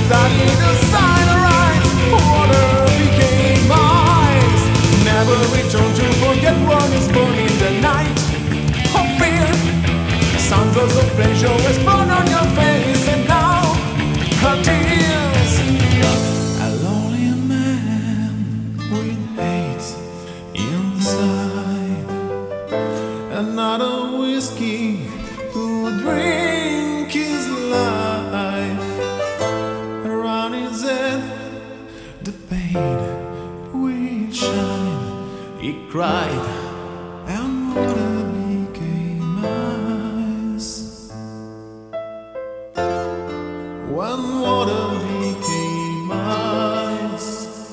studied the sign of right. Water became eyes. Never return to forget what is born in the night of fear. Soundtrails of pleasure was born on your face, and now her tears. A lonely man with hate inside, another whiskey who drink his life. Around his head the pain will shine. He cried and water became ice. When water became ice.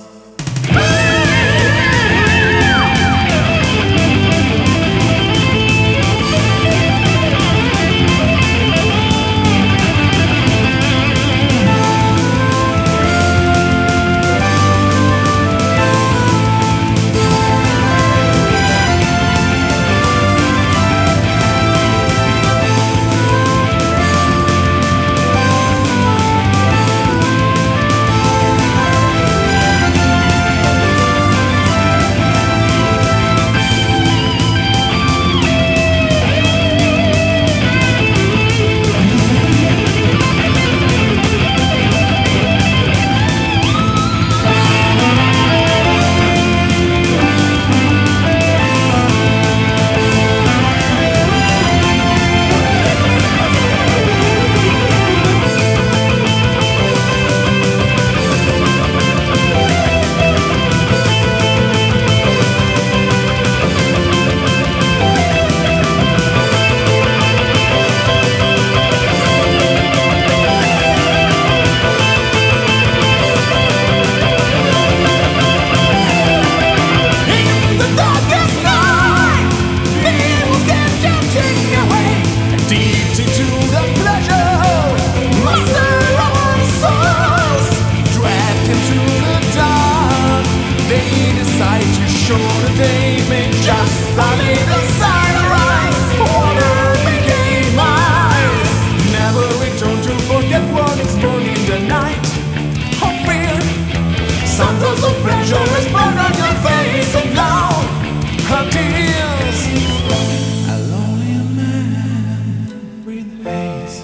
Just a little sign of rise. Water became ice. Never return to forget what is born in the night of fear. Soundtrails of pleasure is born on your face, and now her tears. A lonely man with hate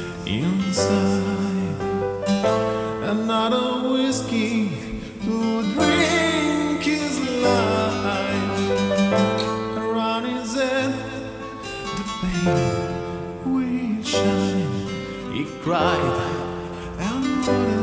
inside, another whiskey to drink his life. Around his head the pain will shine. He cried and